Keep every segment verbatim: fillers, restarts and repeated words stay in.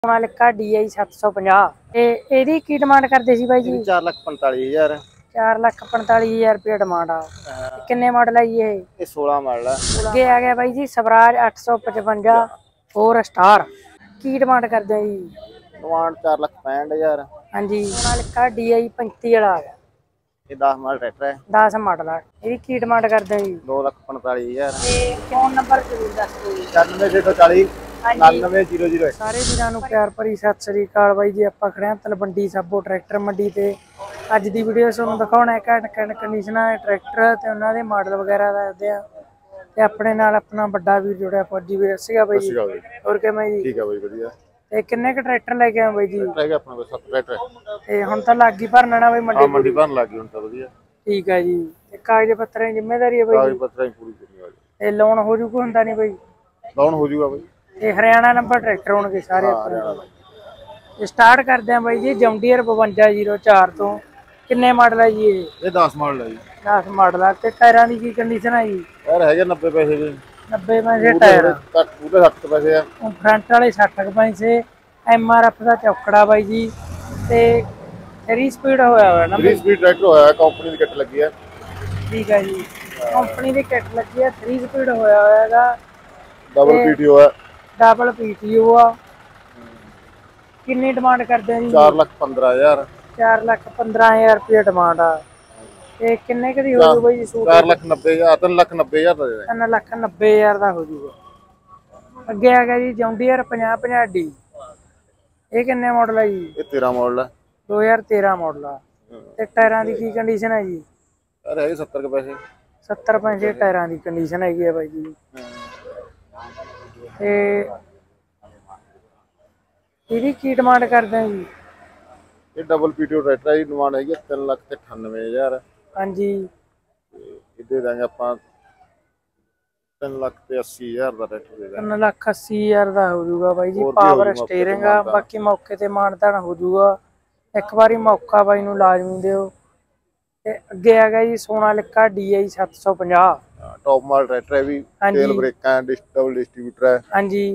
Sonalika D I सत्त सौ पचास एदी की डिमांड करते सी बाई जी? चार लख पैंताली हजार चार लख पैंताली हजार रुपया डिमांड आ। किन्ने मॉडल है ये? ये सोलह मॉडल है। अगे आ गया बाई जी स्वराज अठ सौ पचवंजा फोर स्टार की डिमांड करते हैं जी? डिमांड चार लख पैंठ हजार। हाँ जी। सोनालिका डी आई पैंती वाला आ गया, ये दस मॉडल ट्रैक्टर है। दस मॉडल है। ये की डिमांड करते हैं जी? दो लख पैंताली हजार। फोन नंबर जरूर दस दो। छियानवे छे सौ चालीस नानवे जीरो जीरो। ਸਾਰੇ ਵੀਰਾਂ ਨੂੰ ਪਿਆਰ ਭਰੀ ਸਤਿ ਸ੍ਰੀ ਅਕਾਲ ਬਾਈ ਜੀ। ਆਪਾਂ ਖੜੇ ਹਾਂ ਤਲਵੰਡੀ ਸਾਬੋ ਟਰੈਕਟਰ ਮੰਡੀ ਤੇ। ਅੱਜ ਦੀ ਵੀਡੀਓ ਤੁਹਾਨੂੰ ਦਿਖਾਉਣਾ ਹੈ ਘੈਂਟ ਘੈਂਟ ਕੰਡੀਸ਼ਨਾਂ ਟਰੈਕਟਰ ਤੇ ਉਹਨਾਂ ਦੇ ਮਾਡਲ ਵਗੈਰਾ ਦੱਸਦੇ ਆ। ਤੇ ਆਪਣੇ ਨਾਲ ਆਪਣਾ ਵੱਡਾ ਵੀਰ ਜੁੜਿਆ ਫੌਜੀ ਵੀਰ ਸੀਗਾ ਬਾਈ ਜੀ। ਹੋਰ ਕਿਵੇਂ ਜੀ? ਠੀਕ ਹੈ ਬਾਈ ਵਧੀਆ। ਤੇ ਕਿੰਨੇ ਕ ਟਰੈਕਟਰ ਲੈ ਕੇ ਆਏ ਬਾਈ ਜੀ? ਹੈਗਾ ਆਪਣੇ ਕੋਲ ਸੱਤ ਟਰੈਕਟਰ। ਤੇ ਹੁਣ ਤਾਂ ਲੱਗ ਗਈ ਭਰਨਾ ਨਾ ਬਾਈ ਮੰਡੀ? ਹਾਂ ਮੰਡੀ ਭਰਨ ਲੱਗ ਗਈ ਹੁਣ ਤਾਂ ਵਧੀਆ। ਠੀਕ ਹੈ ਜੀ। ਤੇ ਕਾਗਜ਼ ਪੱਤਰਾਂ ਦੀ ਜ਼ਿੰਮੇਵਾਰੀ ਹੈ ਬਾਈ ਜੀ? ਕਾਗਜ਼ ਪੱਤਰਾਂ ਦੀ ਪੂਰੀ ਜ਼ਿੰਮੇਵਾਰੀ। ਤੇ ਲੋਨ ਹੋ ਜੂ ਕੋਈ ਹੁੰਦਾ ਨਹੀਂ ਬਾਈ? ਲੋਨ ਹੋ ਜੂਗਾ ਬਾਈ। ਇਹ ਹਰਿਆਣਾ ਨੰਬਰ ਟਰੈਕਟਰ ਹੋਣਗੇ ਸਾਰੇ ਆਪਣੇ। ਸਟਾਰਟ ਕਰਦੇ ਆ ਬਾਈ ਜੀ ਜੌਂਡੀਅਰ ਬਵੰਜਾ ਜ਼ੀਰੋ ਚਾਰ ਤੋਂ। ਕਿੰਨੇ ਮਾਡਲ ਹੈ ਜੀ ਇਹ? ਇਹ ਦਸ ਮਾਡਲ ਹੈ ਜੀ। ਦਸ ਮਾਡਲ ਆ। ਤੇ ਟਾਇਰਾਂ ਦੀ ਕੀ ਕੰਡੀਸ਼ਨ ਹੈ ਜੀ? ਯਾਰ ਹੈਗੇ ਨੱਬੇ ਪੈਸੇ ਦੇ। ਨੱਬੇ ਪੈਸੇ ਟਾਇਰ। ਘੱਟ ਪੂਰੇ ਸੱਠ ਪੈਸੇ ਆ। ਫਰੰਟ ਵਾਲੇ ਸੱਠ ਪੈਸੇ। ਐਮ ਆਰ ਐਫ ਦਾ ਚੌਕੜਾ ਬਾਈ ਜੀ। ਤੇ ਥ੍ਰੀ ਸਪੀਡ ਹੋਇਆ ਹੋਇਆ ਨਾ? ਥ੍ਰੀ ਸਪੀਡ ਟਰੈਕਟਰ ਹੋਇਆ, ਕੰਪਨੀ ਦੀ ਕਿੱਟ ਲੱਗੀ ਹੈ। ਠੀਕ ਹੈ ਜੀ, ਕੰਪਨੀ ਦੀ ਕਿੱਟ ਲੱਗੀ ਹੈ। ਥ੍ਰੀ ਸਪੀਡ ਹੋਇਆ ਹੋਇਆ ਹੈਗਾ। ਡਬਲ ਪੀਟੀਓ ਹੈ। ਡਬਲ ਪੀਟੀਓ ਆ। ਕਿੰਨੀ ਡਿਮਾਂਡ ਕਰਦੇ ਆ ਜੀ? ਚਾਰ ਲੱਖ ਪੰਦਰਾਂ ਹਜ਼ਾਰ। ਚਾਰ ਲੱਖ ਪੰਦਰਾਂ ਹਜ਼ਾਰ ਰੁਪਏ ਡਿਮਾਂਡ ਆ। ਤੇ ਕਿੰਨੇ ਕਦੀ ਹੋ ਜੂ ਬਾਈ ਜੀ ਸੂਟ? ਚਾਰ ਲੱਖ ਨੱਬੇ ਹਜ਼ਾਰ। ਤਿੰਨ ਲੱਖ ਨੱਬੇ ਹਜ਼ਾਰ ਦਾ ਦੇ ਦੇ। ਤਿੰਨ ਲੱਖ ਨੱਬੇ ਹਜ਼ਾਰ ਦਾ ਹੋ ਜੂਗਾ। ਅੱਗੇ ਆ ਗਿਆ ਜੀ ਜੌਂਡੀਅਰ ਪੰਜਾਹ ਪੰਜਾਹ ਡੀ। ਇਹ ਕਿੰਨੇ ਮਾਡਲ ਹੈ ਜੀ? ਇਹ ਤੇਰਾਂ ਮਾਡਲ ਹੈ। ਦੋ ਹਜ਼ਾਰ ਤੇਰਾਂ ਮਾਡਲ ਆ। ਤੇ ਟਾਇਰਾਂ ਦੀ ਕੀ ਕੰਡੀਸ਼ਨ ਹੈ ਜੀ? ਯਾਰ ਹੈਗੇ ਸੱਤਰ ਪੈਸੇ। ਸੱਤਰ ਪੈਸੇ ਟਾਇਰਾਂ ਦੀ ਕੰਡੀਸ਼ਨ ਹੈਗੀ ਹੈ ਬਾਈ ਜੀ। ਤੇ ਇਹਦੀ ਕੀ ਡਿਮਾਂਡ ਕਰਦੇ ਆ ਜੀ? ਇਹ ਡਬਲ ਪੀਟੀਓ ਟਰੈਕਟਰ ਦੀ ਡਿਮਾਂਡ ਹੈਗੀ ਤਿੰਨ ਲੱਖ ਤੇ ਅਠਾਨਵੇਂ ਹਜ਼ਾਰ। ਹਾਂਜੀ। ਇਹ ਦੇ ਦਾਂਗੇ ਆਪਾਂ ਤਿੰਨ ਲੱਖ ਤੇ ਅੱਸੀ ਹਜ਼ਾਰ ਦਾ ਟਰੈਕਟਰ ਦੇ ਦਾਂਗੇ। ਤਿੰਨ ਲੱਖ ਅੱਸੀ ਹਜ਼ਾਰ ਦਾ ਹੋ ਜੂਗਾ ਬਾਈ ਜੀ। ਪਾਵਰ ਸਟੀਅਰਿੰਗ ਆ। ਬਾਕੀ ਮੌਕੇ ਤੇ ਮਾਨਤਾਨ ਹੋ ਜੂਗਾ। ਇੱਕ ਵਾਰੀ ਮੌਕਾ ਬਾਈ ਨੂੰ ਲਾਜ਼ਮੀ ਦਿਓ। ਤੇ ਅੱਗੇ ਆ ਗਿਆ ਜੀ ਸੋਨਾਲਿਕਾ ਡੀ ਆਈ ਸੱਤ ਸੌ ਪੰਜਾਹ। ਟੌਪ ਮਾਡਲ ਟਰੈਕਟਰ ਹੈ ਵੀ। ਤੇਲ ਬ੍ਰੇਕਾਂ ਡਬਲ ਡਿਸਟ੍ਰੀਬਿਊਟਰ ਹੈ। ਹਾਂਜੀ।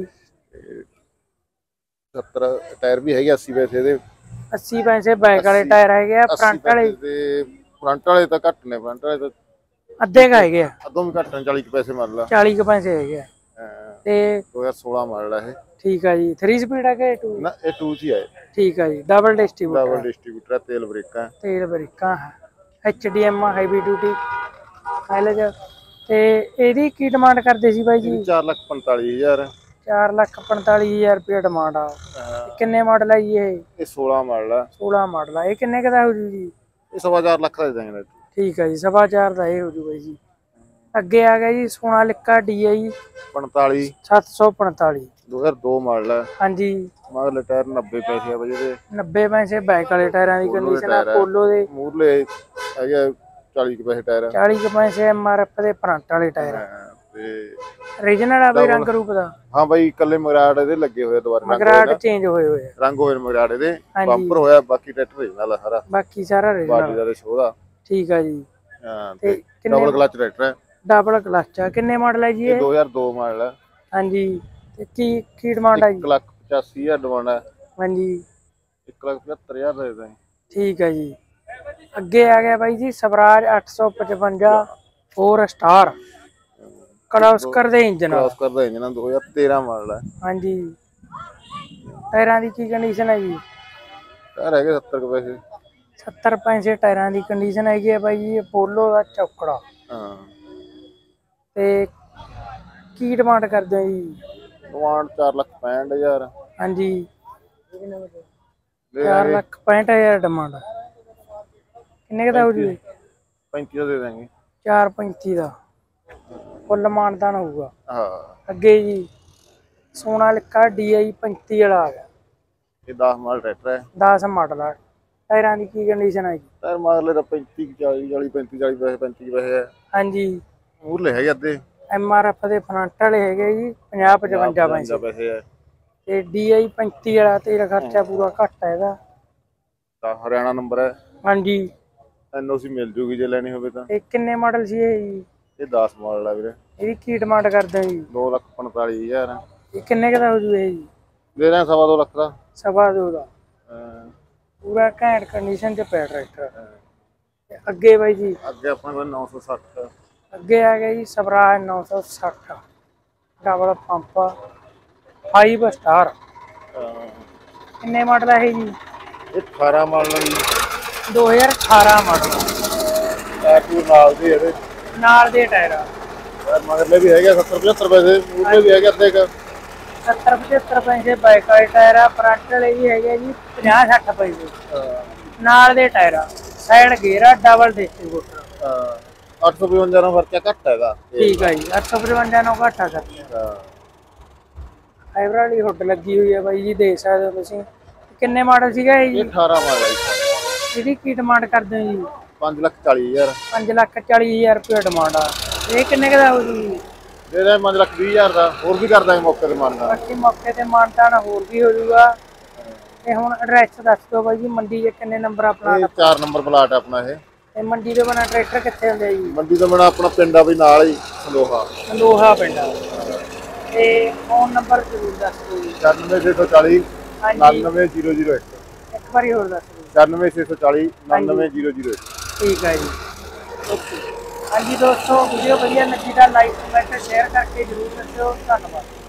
ਸੱਤਰ ਟਾਇਰ ਵੀ ਹੈਗੇ ਅੱਸੀ ਪੈਸੇ ਦੇ। ਅੱਸੀ ਪੈਸੇ ਬੈਕ ਵਾਲੇ ਟਾਇਰ ਹੈਗੇ ਆ। ਫਰੰਟ ਵਾਲੇ ਤੇ ਫਰੰਟ ਵਾਲੇ ਤਾਂ ਘੱਟ ਨੇ। ਫਰੰਟ ਵਾਲੇ ਤਾਂ ਅੱਧੇ ਕਾ ਹੈਗੇ ਆ। ਅੱਧੋਂ ਵੀ ਘੱਟ ਨੇ। ਚਾਲੀ ਪੈਸੇ ਮੰਨ ਲਾ। ਚਾਲੀ ਕੁ ਪੈਸੇ ਹੈਗੇ ਆ। ਤੇ ਦੋ ਹਜ਼ਾਰ ਸੋਲਾਂ ਮਾਡਲ ਹੈ ਇਹ। ਠੀਕ ਆ ਜੀ। ਥ੍ਰੀ ਸਪੀਡ ਆ ਕਿ ਟੂ? ਨਾ ਇਹ ਟੂ ਸੀ ਹੈ। ਠੀਕ ਆ ਜੀ। Double distributor. ਡਬਲ ਡਿਸਟ੍ਰੀਬਿਊਟਰ ਤੇਲ ਬ੍ਰੇਕਾਂ। ਤੇਲ ਬ੍ਰੇਕਾਂ H D M heavy duty mileage. ਤੇ ਇਹਦੀ ਕੀ ਡਿਮਾਂਡ ਕਰਦੇ ਸੀ ਬਾਈ ਜੀ? ਚਾਰ ਲੱਖ ਪੰਤਾਲੀ ਹਜ਼ਾਰ। ਚਾਰ ਲੱਖ ਪੰਤਾਲੀ ਹਜ਼ਾਰ ਰੁਪਏ ਡਿਮਾਂਡ ਆ। ਕਿੰਨੇ ਮਾਡਲ ਹੈ ਜੀ ਇਹ? ਇਹ ਸੋਲਾਂ ਮਾਡਲ ਆ। ਸੋਲਾਂ ਮਾਡਲ ਆ। ਇਹ ਕਿੰਨੇ ਕੁ ਦਾ ਹੋ ਜੂ ਜੀ? ਇਹ ਸਵਾ ਚਾਰ ਲੱਖ ਦਾ ਦੇ ਦਾਂਗੇ। ਠੀਕ ਹੈ ਜੀ। ਸਵਾ ਚਾਰ ਦਾ ਇਹ ਹੋ ਜੂ ਬਾਈ ਜੀ। ਅੱਗੇ ਆ ਗਿਆ ਜੀ ਸੋਨਾਲਿਕਾ ਡੀ ਆਈ ਪੰਤਾਲੀ ਸੱਤ ਸੌ ਪੰਤਾਲੀ। ਦੋ ਹਜ਼ਾਰ ਦੋ ਮਾਡਲ ਹੈ। ਹਾਂਜੀ। ਮਗਰਲੇ ਟਾਇਰ ਨੱਬੇ ਪੈਸੇ ਆ ਬਾਈ ਇਹਦੇ। ਨੱਬੇ ਪੈਸੇ ਬੈਕ ਵਾਲੇ ਟਾਇਰਾਂ ਦੀ ਕੰਡੀਸ਼ਨ ਆ। ਪੋਲੋ ਦੇ ਮੂਰਲੇ ਹੈਗੇ ਚਾਲੀ ਪੈਸੇ ਟਾਇਰ। ਚਾਲੀ ਪੈਸੇ ਐਮ ਆਰ ਐਫ ਦੇ ਫਰੰਟ ਵਾਲੇ ਟਾਇਰ ਤੇ ਰੀਜਨਲ ਆ ਬਈ ਰੰਗ ਰੂਪ ਦਾ? ਹਾਂ ਬਾਈ ਇਕੱਲੇ ਮਗਰਾੜ ਇਹਦੇ ਲੱਗੇ ਹੋਏ ਦੁਬਾਰਾ। ਮਗਰਾੜ ਚੇਂਜ ਹੋਏ ਹੋਏ ਰੰਗ ਹੋਏ ਮਗਰਾੜ ਇਹਦੇ। ਬੰਪਰ ਹੋਇਆ। ਬਾਕੀ ਟਰੈਕਟਰ ਰੀਜਨਲ ਆ ਸਾਰਾ। ਬਾਕੀ ਸਾਰਾ ਰੀਜਨਲ। ਬਾਡੀ ਦਾ ਸ਼ੋਅ ਦਾ। ਠੀਕ ਆ ਜੀ। ਹਾਂ ਤੇ ਡਬਲ ਕਲਚ ਟਰੈਕਟਰ ਹੈ। ਡਬਲ ਕਲਚ ਆ। ਕਿੰਨੇ ਮਾਡਲ ਹੈ ਜੀ ਇਹ? ਦੋ ਹਜ਼ਾਰ ਦੋ ਮਾਡਲ ਹੈ। ਹਾਂਜੀ। ਤੇ ਕੀ ਕੀ ਡਿਮਾਂਡ ਆ ਜੀ? ਇੱਕ ਲੱਖ ਪਚਾਸੀ ਹਜ਼ਾਰ ਡਿਮਾਂਡ ਹੈ। ਹਾਂਜੀ। ਇੱਕ ਲੱਖ ਪਝੱਤਰ ਹਜ਼ਾਰ ਦੇ ਦਾਂਗੇ। ਠੀਕ ਹੈ ਜੀ। ਅੱਗੇ ਆ ਗਿਆ ਬਾਈ ਜੀ ਸਵਰਾਜ ਅੱਠ ਸੌ ਪਚਵੰਜਾ ਫੋਰ ਸਟਾਰ ਕਲੌਸਕਰ ਦੇ ਇੰਜਨ। ਕਲੌਸਕਰ ਦਾ ਇੰਜਨ ਦੋ ਹਜ਼ਾਰ ਤੇਰਾਂ ਮਾਡਲ ਹੈ। ਹਾਂਜੀ। ਟਾਇਰਾਂ ਦੀ ਕੀ ਕੰਡੀਸ਼ਨ ਹੈ ਜੀ? ਟਾਇਰ ਹੈਗੇ ਸੱਤਰ ਕੁ ਪੈਸੇ। ਸੱਤਰ ਪੈਸੇ ਟਾਇਰਾਂ ਦੀ ਕੰਡੀਸ਼ਨ ਹੈਗੀ ਹੈ ਬਾਈ ਜੀ। ਪੋਲੋ ਦਾ ਚੌਕੜਾ। ਹਾਂ। ਤੇ ਕੀ ਡਿਮਾਂਡ ਕਰਦੇ ਹੋ ਜੀ? ਡਿਮਾਂਡ ਚਾਰ ਲੱਖ ਪੈਂਹਠ ਹਜ਼ਾਰ। ਹਾਂਜੀ। ਚਾਰ ਲੱਖ ਪੈਂਹਠ ਹਜ਼ਾਰ ਡਿਮਾਂਡ। ਕਿੰਨੇ ਦਾ ਹੋ ਜੂ? ਪੈਂਤੀ ਦਾ ਦੇ ਦਾਂਗੇ। ਚਾਰ ਪੈਂਤੀ ਦਾ ਫੁੱਲ ਮਾਨਤਾਨ ਹੋਊਗਾ। ਹਾਂ। ਅੱਗੇ ਜੀ ਸੋਨਾਲਿਕਾ ਡੀ ਆਈ ਪੈਂਤੀ ਵਾਲਾ ਆ ਗਿਆ। ਇਹ ਦਸ ਮਾਡਲ ਟਰੈਕਟਰ ਹੈ। ਦਸ ਮਾਡਲ ਆ। ਟਾਇਰਾਂ ਦੀ ਕੀ ਕੰਡੀਸ਼ਨ ਹੈ ਜੀ? ਟਾਇਰ ਮਗਰਲੇ ਦਾ ਪੈਂਤੀ ਚਾਲੀ ਚਾਲੀ ਪੈਂਤੀ ਚਾਲੀ ਪੈਸੇ ਪੈਂਤੀ ਪੈਸੇ ਹੈ। ਹਾਂਜੀ। ਮੂਰਲੇ ਹੈਗੇ ਅੱਧੇ। ਐਮ ਆਰ ਐਫ ਦੇ ਫਰੰਟ ਵਾਲੇ ਹੈਗੇ ਜੀ ਪੰਜਾਹ ਪਚਵੰਜਾ ਪੈਸੇ ਹੈ। ਤੇ ਡੀ ਆਈ ਪੈਂਤੀ ਵਾਲਾ ਤੇਲ ਖਰਚਾ ਪੂਰਾ ਘੱਟ ਹੈ ਇਹਦਾ। ਤਾਂ ਹਰਿਆਣਾ ਨੰਬਰ ਹੈ। ਹਾਂਜੀ। ਐਨ ਓ ਸੀ ਮਿਲ ਜੂਗੀ ਜੇ ਲੈਣੀ ਹੋਵੇ ਤਾਂ। ਇਹ ਕਿੰਨੇ ਮਾਡਲ ਸੀ ਇਹ ਜੀ? ਇਹ ਦਸ ਮਾਡਲ ਆ ਵੀਰੇ। ਇਹਦੀ ਕੀ ਡਿਮਾਂਡ ਕਰਦੇ ਜੀ? ਦੋ ਲੱਖ ਪੰਤਾਲੀ ਹਜ਼ਾਰ। ਇਹ ਕਿੰਨੇ ਕੁ ਦਾ ਹੋ ਜੂ ਇਹ ਜੀ? ਦੇ ਰਹੇ ਸਵਾ ਦੋ ਲੱਖ ਦਾ। ਸਵਾ ਦੋ ਦਾ ਹਾਂ, ਪੂਰਾ ਘੈਂਟ ਕੰਡੀਸ਼ਨ ਚ ਪਿਆ ਟਰੈਕਟਰ। ਤੇ ਅੱਗੇ ਬਾਈ ਜੀ ਅੱਗੇ ਆਪਣੇ ਕੋਲ ਨੌ ਸੌ ਸੱਠ। ਅੱਗੇ ਆ ਗਿਆ ਜੀ ਸਵਰਾਜ ਨੌ ਸੌ ਸੱਠ ਡਬਲ ਪੰਪ ਫਾਈਵ ਸਟਾਰ। ਕਿੰਨੇ ਮਾਡਲ ਹੈ ਇਹ ਜੀ? ਇਹ ਅਠਾਰਾਂ ਮਾਡਲ ਜੀ, ਦੋ ਹਜ਼ਾਰ ਅਠਾਰਾਂ ਮਾਡਲ। ਟੈਟੂ ਨਾਲ ਦੇ ਇਹਦੇ ਨਾਲ ਦੇ ਟਾਇਰ ਯਾਰ ਮਗਰਲੇ ਵੀ ਹੈਗੇ ਸੱਤਰ ਪਝੱਤਰ ਪੈਸੇ, ਮੂਹਰੇ ਵੀ ਹੈਗੇ ਅੱਧੇ ਕ ਸੱਤਰ ਪਝੱਤਰ ਪੈਸੇ ਬਾਈਕ ਵਾਲੇ ਟਾਇਰ ਆ। ਫਰੰਟ ਵਾਲੇ ਵੀ ਹੈਗੇ ਜੀ ਪੰਜਾਹ ਸੱਠ ਪੈਸੇ ਨਾਲ ਦੇ ਟਾਇਰ ਆ। ਸਾਈਡ ਗੇਅਰ ਆ, ਡਬਲ ਡਿਸਟ੍ਰੀਬਿਊਟਰ। ਹਾਂ, ਅੱਠ ਸੌ ਪਚਵੰਜਾ ਨਾਲ ਖਰਚਾ ਘੱਟ ਹੈਗਾ। ਠੀਕ ਆ ਜੀ, ਅੱਠ ਸੌ ਪਚਵੰਜਾ ਨੂੰ ਘਾਟਾ ਕਰਦੇ ਹਾਂ, ਫਾਈਬਰ ਵਾਲੀ ਹੁੱਡ ਲੱਗੀ ਹੋਈ ਆ ਬਾਈ ਜੀ, ਦੇਖ ਸਕਦੇ ਹੋ ਤੁਸੀਂ। ਕਿੰਨੇ ਮਾਡਲ ਸੀਗਾ ਇਹ ਇਹ ਜੀ? ਅਠਾਰਾਂ ਮਾਡਲ ਜੀ। ਇਹਦੀ ਕੀ ਡਿਮਾਂਡ ਕਰਦੇ ਹੋ ਜੀ? ਪੰਜ ਲੱਖ ਚਾਲੀ ਹਜ਼ਾਰ। ਪੰਜ ਲੱਖ ਚਾਲੀ ਹਜ਼ਾਰ ਰੁਪਏ ਡਿਮਾਂਡ ਆ। ਇਹ ਕਿੰਨੇ ਕੁ ਦਾ ਹੋ ਜੀ? ਦੇ ਰਹੇ ਪੰਜ ਲੱਖ ਵੀਹ ਹਜ਼ਾਰ ਦਾ, ਹੋਰ ਵੀ ਕਰ ਦਾਂਗੇ ਮੌਕੇ ਤੇ ਮਾਨਣਾ। ਬਾਕੀ ਮੌਕੇ ਤੇ ਮਾਨਤਾਨ ਹੋਰ ਵੀ ਹੋ ਜਾਊਗਾ। ਤੇ ਹੁਣ ਐਡਰੈਸ ਦੱਸ ਦਿਓ ਬਾਈ ਜੀ, ਮੰਡੀ ਦੇ ਕਿੰਨੇ ਨੰਬਰ ਆਪਣਾ? ਇਹ ਚਾਰ ਨੰਬਰ ਪਲਾਟ ਹੈ ਆਪਣਾ ਇਹ। ਤੇ ਮੰਡੀ ਦੇ ਬਣਾ ਟਰੈਕਟਰ ਕਿੱਥੇ ਹੁੰਦੇ ਜੀ? ਮੰਡੀ ਤੋਂ ਬਣਾ ਆਪਣਾ ਪਿੰਡ ਆ ਵੀ ਨਾਲ ਹੀ ਸੰਦੋਹਾ। ਸੰਦੋਹਾ ਪਿੰਡ ਆ। ਤੇ ਫੋਨ ਨੰਬਰ ਜ਼ਰੂਰ ਦੱਸ ਦਿਓ ਜੀ। ਛਿਆਨਵੇਂ ਛੇ ਸੌ ਚਾਲੀ ਹਾਂਜੀ ਉਨਾਨਵੇਂ ਜ਼ੀਰੋ ਜ਼ੀਰੋ ਇੱਕ। ਇੱਕ ਵਾਰੀ ਹੋਰ ਦੱਸ ਦਿਓ। ਛਿਆਨਵੇਂ ਛੇ ਸੌ ਚਾਲੀ ਉਨਾਨਵੇਂ ਜ਼ੀਰੋ ਜ਼ੀਰੋ ਇੱਕ। ਠੀਕ ਹੈ ਜੀ, ਓਕੇ। ਹਾਂਜੀ ਦੋਸਤੋ, ਵੀਡੀਓ ਵਧੀਆ ਲੱਗੀ ਤਾਂ ਲਾਈਕ ਕਮੈਂਟ ਸ਼ੇਅਰ ਕਰਕੇ ਜ਼ਰੂਰ ਦੱਸਿਓ। ਧੰਨਵਾਦ।